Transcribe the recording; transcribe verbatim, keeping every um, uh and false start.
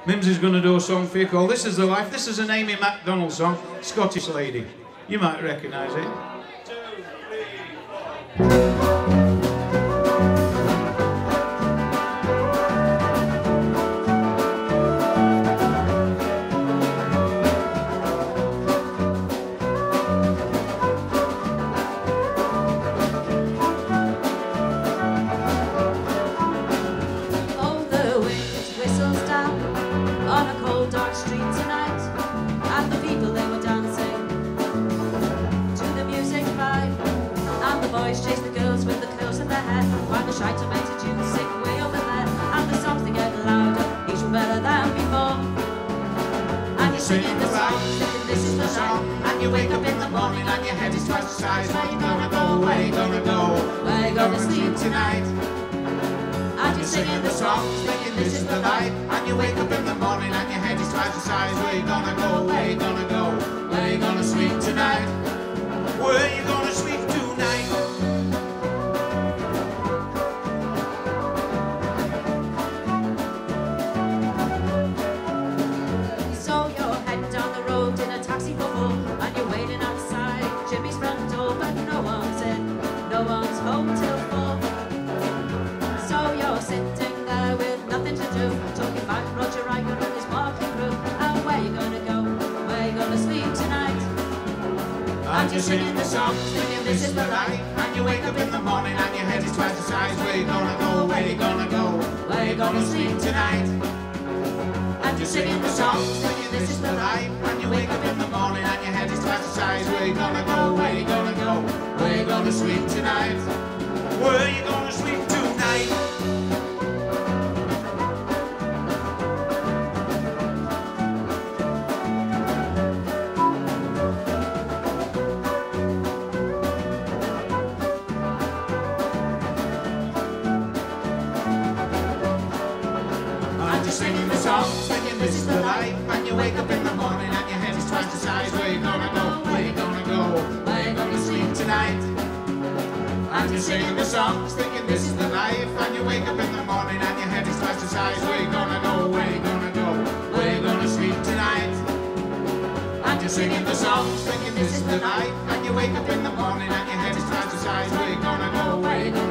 Mimsy's going to do a song for you called This Is the Life. This is an Amy MacDonald song, Scottish lady. You might recognise it. On a cold dark street tonight, and the people they were dancing to the music vibe, and the boys chase the girls with the curls in their hair, while the shy tomato tunes sing way over there, and the songs they get louder, each one better than before. And you're singing the song, thinking this is the song, and you wake up in the morning and your head is twice the size. Where you gonna go? Where you gonna go? Where you gonna sleep tonight? And you're singing the song, thinking this is the life, and you wake up in the morning and your head is twice the size. Where you gonna go? Where you gonna go? Where you gonna sleep tonight? Where you gonna sleep tonight? So you're heading down the road in a taxi for four, and you're waiting outside Jimmy's front door, but no one's in, no one's home till four. You're sitting there with nothing to do, talking about Roger Riker and his marking crew. And where you gonna go? Where you gonna sleep tonight? And you're singing the song, singing this is the life, and you wake up in the morning and your head is twice the size. Where you gonna go? Where you gonna go? Where you gonna sleep tonight? And you're singing the song, singing this is the life, and you wake up in the morning and your head is twice the size. Where you gonna go? Where you gonna go? Where you gonna sleep tonight? Where you gonna sleep tonight? You're singing the song, singing this is the life, and you wake up in the morning and your head is twice the size. Where you gonna go? Where you gonna go? Where you gonna sleep tonight? And you're singing the song, singing this is the life, and you wake up in the morning and your head is twice the size. Where you gonna go? Where you gonna go? Where you gonna sleep tonight? And you're singing the song, singing this is the life, and you wake up in the morning and your head is twice the size. Where you gonna go? Where you gonna